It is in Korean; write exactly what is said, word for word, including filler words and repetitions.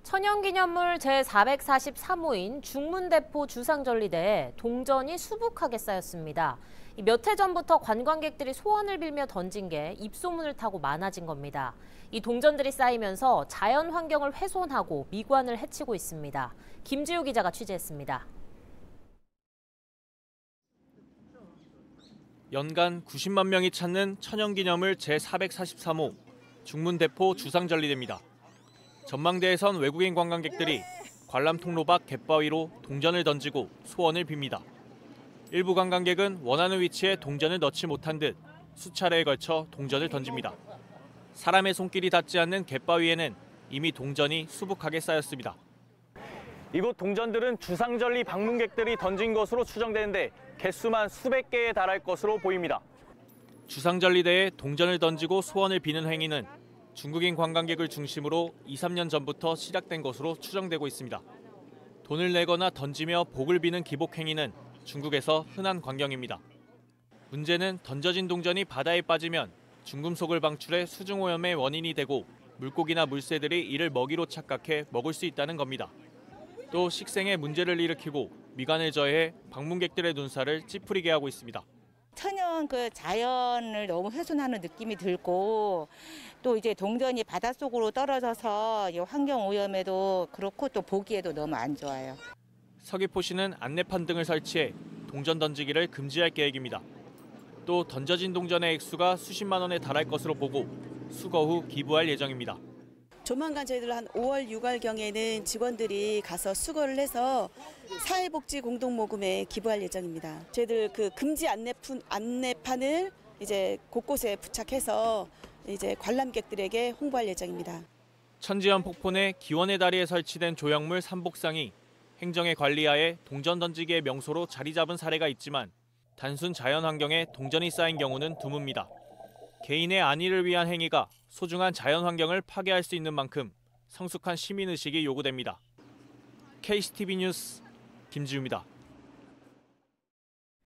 천연기념물 제사백사십삼 호인 중문대포 주상절리대에 동전이 수북하게 쌓였습니다. 몇 해 전부터 관광객들이 소원을 빌며 던진 게 입소문을 타고 많아진 겁니다. 이 동전들이 쌓이면서 자연 환경을 훼손하고 미관을 해치고 있습니다. 김지우 기자가 취재했습니다. 연간 구십만 명이 찾는 천연기념물 제사백사십삼 호 중문대포 주상절리대입니다. 전망대에선 외국인 관광객들이 관람 통로 밖 갯바위로 동전을 던지고 소원을 빕니다. 일부 관광객은 원하는 위치에 동전을 넣지 못한 듯 수차례에 걸쳐 동전을 던집니다. 사람의 손길이 닿지 않는 갯바위에는 이미 동전이 수북하게 쌓였습니다. 이곳 동전들은 주상절리 방문객들이 던진 것으로 추정되는데 개수만 수백 개에 달할 것으로 보입니다. 주상절리대에 동전을 던지고 소원을 비는 행위는 중국인 관광객을 중심으로 이, 삼 년 전부터 시작된 것으로 추정되고 있습니다. 돈을 내거나 던지며 복을 비는 기복 행위는 중국에서 흔한 광경입니다. 문제는 던져진 동전이 바다에 빠지면 중금속을 방출해 수중오염의 원인이 되고 물고기나 물새들이 이를 먹이로 착각해 먹을 수 있다는 겁니다. 또 식생에 문제를 일으키고 미관을 저해해 방문객들의 눈살을 찌푸리게 하고 있습니다. 천연 그 자연을 너무 훼손하는 느낌이 들고 또 이제 동전이 바닷속으로 떨어져서 환경 오염에도 그렇고 또 보기에도 너무 안 좋아요. 서귀포시는 안내판 등을 설치해 동전 던지기를 금지할 계획입니다. 또 던져진 동전의 액수가 수십만 원에 달할 것으로 보고 수거 후 기부할 예정입니다. 조만간 저희들 한 오월, 유월경에는 직원들이 가서 수거를 해서 사회복지 공동모금에 기부할 예정입니다. 저희들 그 금지 안내판, 안내판을 이제 곳곳에 부착해서 이제 관람객들에게 홍보할 예정입니다. 천지연 폭포내 기원의 다리에 설치된 조형물 삼복상이 행정의 관리하에 동전 던지기의 명소로 자리 잡은 사례가 있지만 단순 자연환경에 동전이 쌓인 경우는 드뭅니다. 개인의 안위를 위한 행위가 소중한 자연환경을 파괴할 수 있는 만큼 성숙한 시민의식이 요구됩니다. 케이씨티비 뉴스 김지우입니다.